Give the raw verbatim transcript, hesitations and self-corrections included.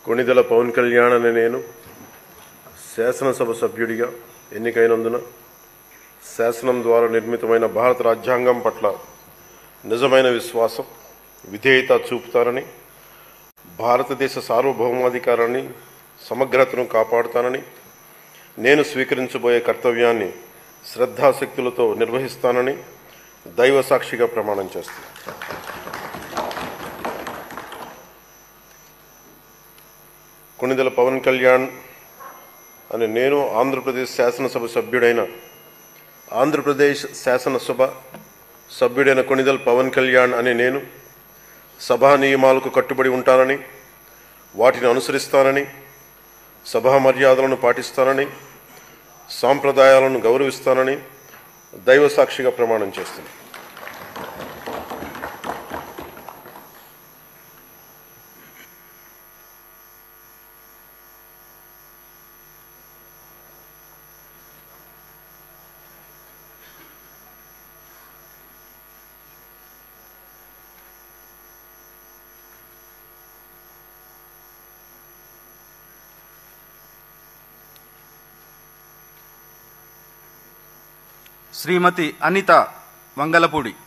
కొణిదెల పవన్ కళ్యాణ్ అనే నేను శాసనసభ సభ్యుడిగా ఎన్నికైనందున శాసనం ద్వారా నిర్మితమైన భారత రాజ్యాంగం పట్ల నిజమైన విశ్వాసం, విధేయత చూపుతానని, భారతదేశ సార్వభౌమాధికారాన్ని, సమగ్రతను కాపాడుతానని, నేను స్వీకరించబోయే కర్తవ్యాన్ని శ్రద్ధాశక్తులతో నిర్వహిస్తానని దైవ సాక్షిగా ప్రమాణం చేస్తాను. కొణిదెల పవన్ కళ్యాణ్ అని నేను ఆంధ్రప్రదేశ్ శాసనసభ సభ్యుడైన ఆంధ్రప్రదేశ్ శాసనసభ సభ్యుడైన కొణిదెల పవన్ కళ్యాణ్ అని నేను సభా నియమాలకు కట్టుబడి ఉంటానని, వాటిని అనుసరిస్తానని, సభా మర్యాదలను పాటిస్తానని, సాంప్రదాయాలను గౌరవిస్తానని దైవ సాక్షిగా ప్రమాణం చేస్తాను. శ్రీమతి అనిత వంగలపూడి.